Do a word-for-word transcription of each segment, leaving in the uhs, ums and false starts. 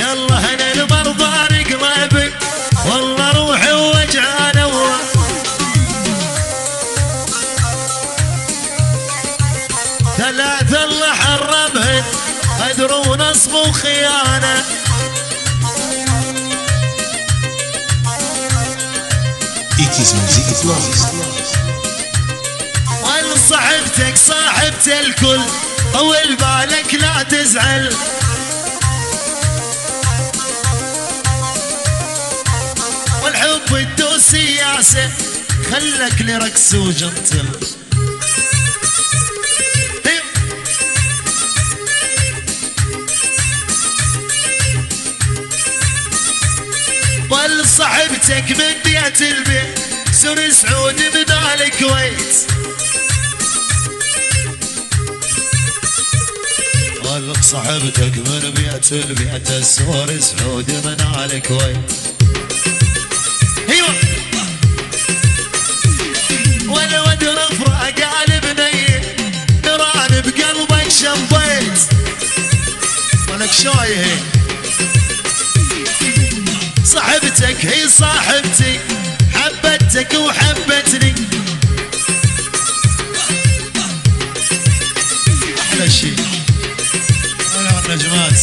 يلا هنا المرضى نقلبي والله روحي ووجعانه. ثلاثة اللي حرمهن غدر ونصب وخيانة. صاحبتك صاحبة الكل طول بالك لا تزعل. والحب الدو سياسة خلك لرقص وجنتل. ضل صاحبتك من بيت البيت سوري سعود بدال الكويت. ضل صاحبتك من بيت البيت السوري سعود من الكويت. ايوه والود رفرع قالب نيل نيران بقلبك شبيت. ولك شايه صاحبتك هي صاحبتي حبتك وحبتني. احلى شيء ولا النجمات.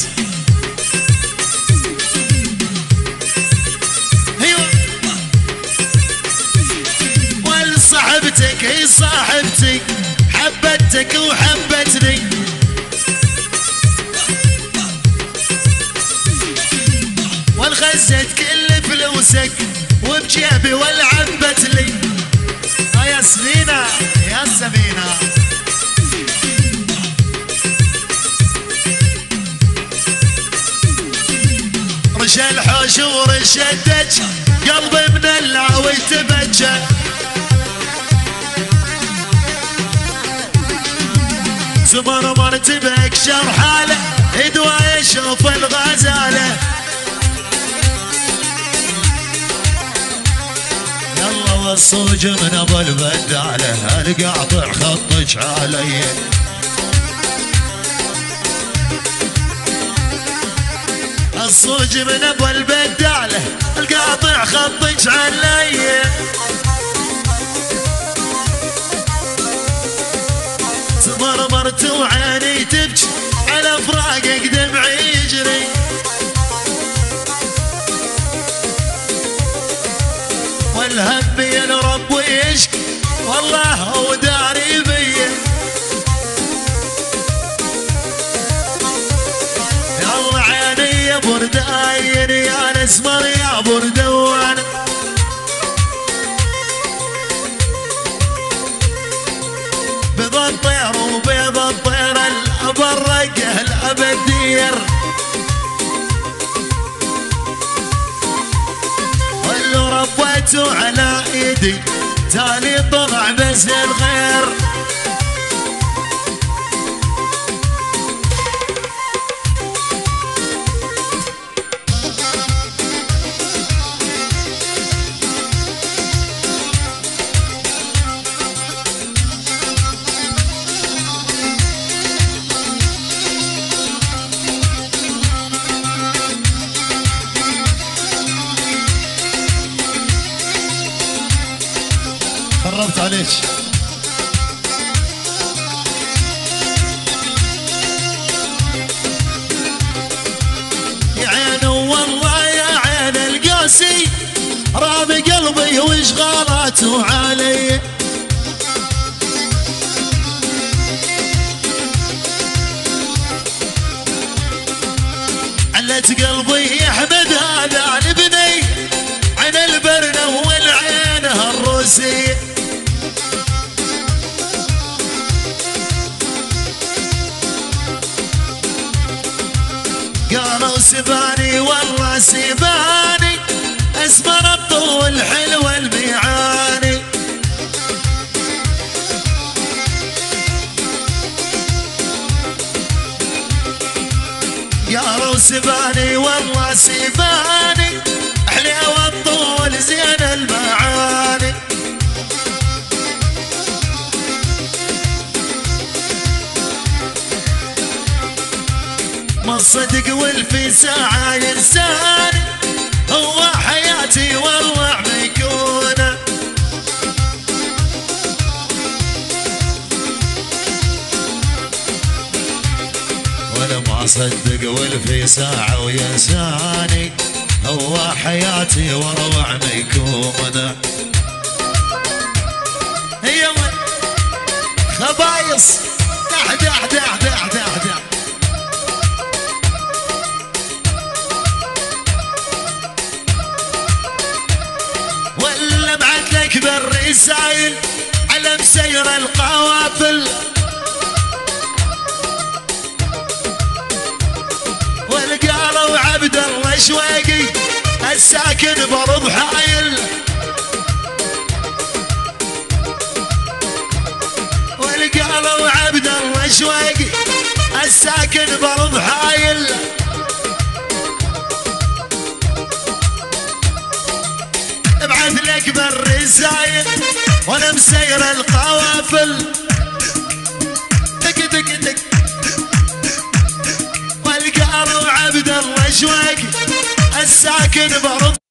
ايوه والصاحبتك هي صاحبتي حبتك وحبتني. والخزت كل فلوسك وبجيبي والعبت لي. اه يا سمينة يا سمينة رش الحوش ورش الدج قلبي مدلع ويتبجى. زمر مرتبك شرحاله ادوى يشوف الغزاله. يلا والصوج من ابو البداله القاطع خطج علي. الصوج من ابو البداله القاطع خطج علي. تمرمرت وعيني تبكي على فراقك دمعي يجري. والهم ينرب ويشكي والله هو داري بي. يلا عيني يا برداين يا نسمر يا بردوان. بيض الطير وبيض الطير الابرقه الابدير. ربيته على ايدي تالي طلع بس الخير. قربت عليك يا عين والله يا عين القاسي راب قلبي واشغالاته علي. علت قلبي يحمد هذا لبني عين البرنة والعين الروسي. قالوا سباني والله سباني اسمر الطول حلو الميعاني. قالوا سباني والله سباني حلو الطول زين المعاني. الصدق والفي ساعة ينساني هو حياتي والله ميكونة. وانا ما اصدق والفي ساعة وينساني هو حياتي واروع ميكونة. هي وين خبايص دح دح دح دح دح دح ولا بعت لك بالرسايل على مسير القوافل والقالوا عبد الله شويقي الساكن برض حايل والقالوا عبد الله شويقي الساكن برض حايل. ابعث لك بالرسايل وانا مسير القوافل دق دق دق والقالوا عبد الله شويقي الساكن برض